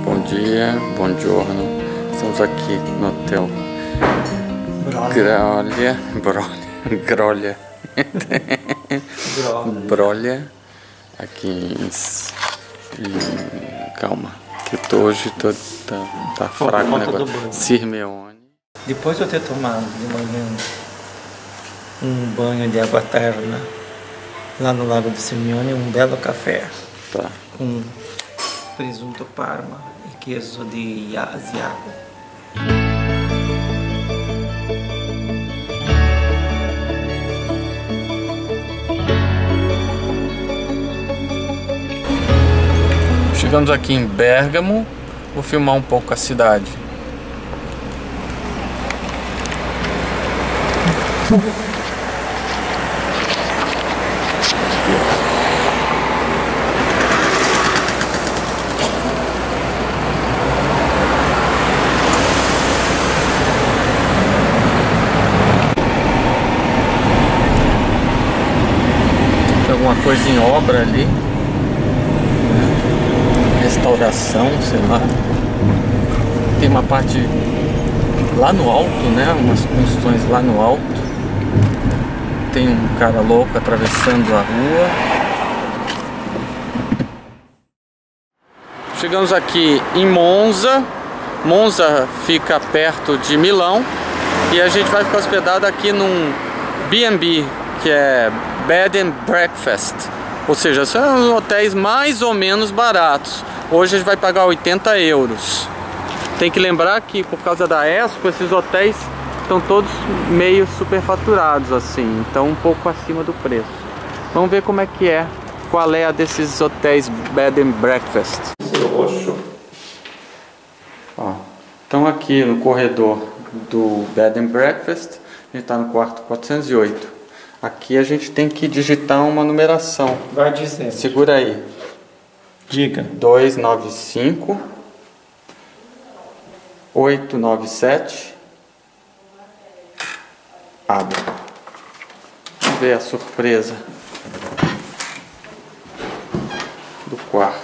Bom dia, buongiorno. Estamos aqui no hotel Grolha aqui calma, que hoje tá fraco o negócio. Sirmione. Depois de eu ter tomado de manhã um banho de água terna lá no Lago de Sirmione, um belo café com presunto parma e queijo de asiago. Chegamos aqui em Bergamo, vou filmar um pouco a cidade. Tem alguma coisa em obra ali. Restauração, sei lá. Tem uma parte lá no alto, né? Umas construções lá no alto. Tem um cara louco atravessando a rua. Chegamos aqui em Monza. Monza fica perto de Milão. E a gente vai ficar hospedado aqui num B&B, que é Bed and Breakfast. Ou seja, são hotéis mais ou menos baratos. Hoje a gente vai pagar 80 euros. Tem que lembrar que por causa da Expo, esses hotéis estão todos meio superfaturados assim. Então um pouco acima do preço. Vamos ver como é que é. Qual é a desses hotéis Bed and Breakfast. Roxo. Ó, estão aqui no corredor do Bed and Breakfast. A gente está no quarto 408. Aqui a gente tem que digitar uma numeração. Vai dizer. Segura aí. Diga. 295 897. Abre. Vamos ver a surpresa do quarto.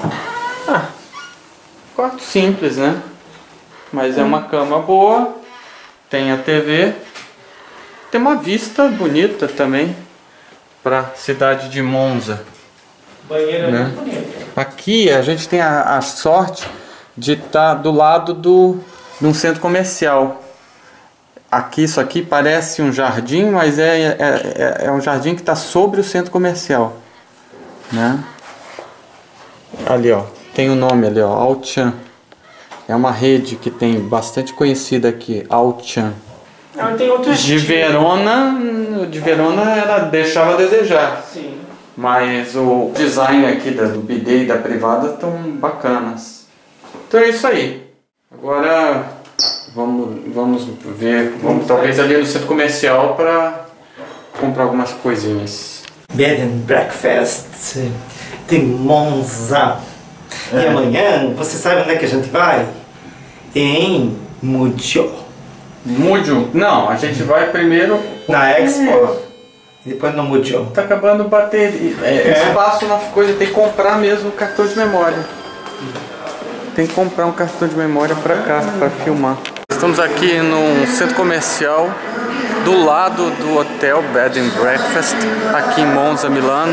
Quarto simples, né? Mas é uma cama boa. Tem a TV. Tem uma vista bonita também para a cidade de Monza. Banheiro né? muito bonito. Aqui a gente tem a sorte de estar do lado de um centro comercial. Aqui, isso aqui parece um jardim, mas é um jardim que está sobre o centro comercial, né? Ali, ó, tem o nome ali, ó, Auchan. É uma rede que tem bastante conhecida aqui, Auchan. Não, tem outros De Verona ela deixava a desejar. Sim. Mas o design aqui do bidê e da privada estão bacanas. Então é isso aí. Agora vamos ver, talvez ali no centro comercial para comprar algumas coisinhas. Bed and Breakfast de Monza. E amanhã, você sabe onde é que a gente vai? Em Muggiò. Muggiò? Não, a gente vai primeiro na Expo. E depois no Muggiò. Tá acabando bateria. Espaço na coisa, tem que comprar mesmo o cartão de memória. Tem que comprar um cartão de memória para cá, para filmar. Estamos aqui num centro comercial do lado do hotel Bed and Breakfast, aqui em Monza, Milano.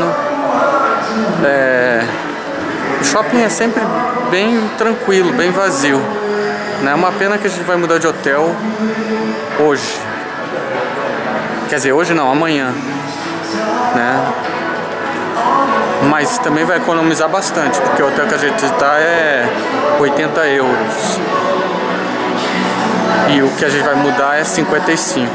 O shopping é sempre bem tranquilo, bem vazio. É uma pena que a gente vai mudar de hotel hoje. Quer dizer, hoje não, amanhã. Né? Mas também vai economizar bastante, porque o hotel que a gente está é 80 euros. E o que a gente vai mudar é 55.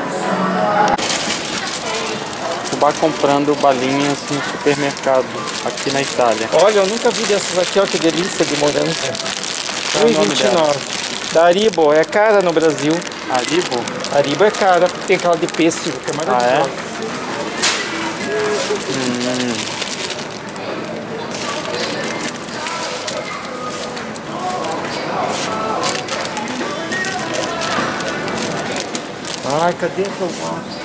Vai comprando balinhas no supermercado aqui na Itália. Olha, eu nunca vi dessas aqui, ó, que delícia de moranga. Qual é o nome dela? Da Haribo, é cara no Brasil. Haribo? Haribo é cara, porque tem aquela de pêssego, que é maravilhosa. Ai, cadê que eu gosto?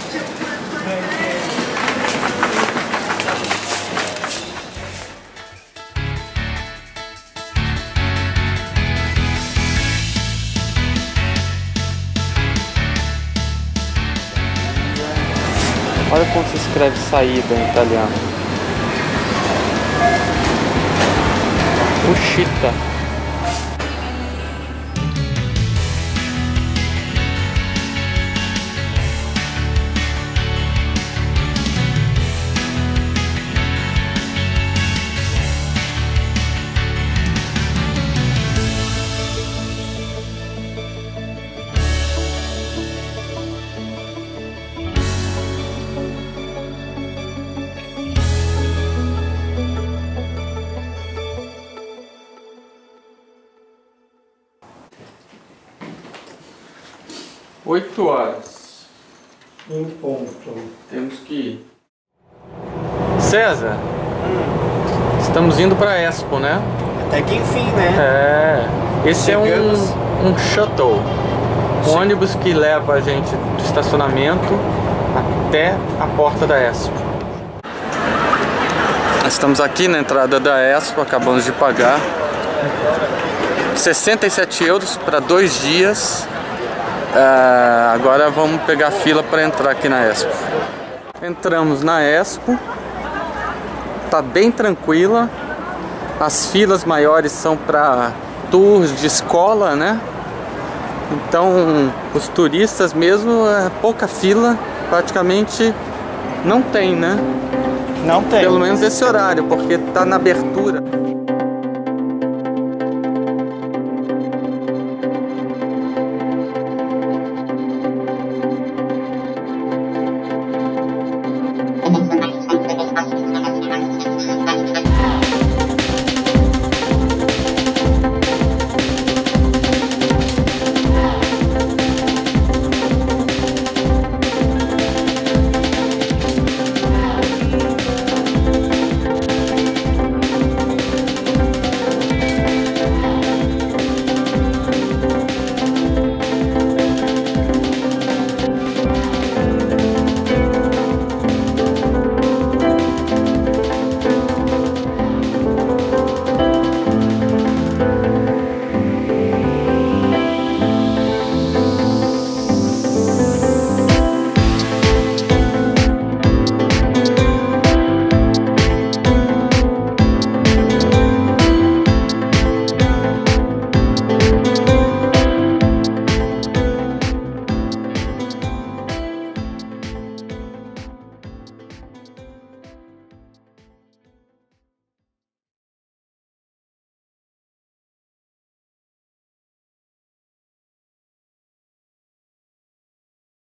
Olha como se escreve saída em italiano. Uscita. Oito horas. Em ponto. Temos que ir. César, estamos indo para Espoo, né? Até que enfim, né? É. Esse Chegamos. é um shuttle. Um ônibus que leva a gente do estacionamento até a porta da Espoo. Estamos aqui na entrada da Espoo, acabamos de pagar 67 euros para 2 dias. Agora vamos pegar fila para entrar aqui na Espoo. Entramos na Espoo. Tá bem tranquila. As filas maiores são para tours de escola, né? Então os turistas mesmo, pouca fila, praticamente não tem, né? Não tem. Pelo menos esse horário, porque tá na abertura.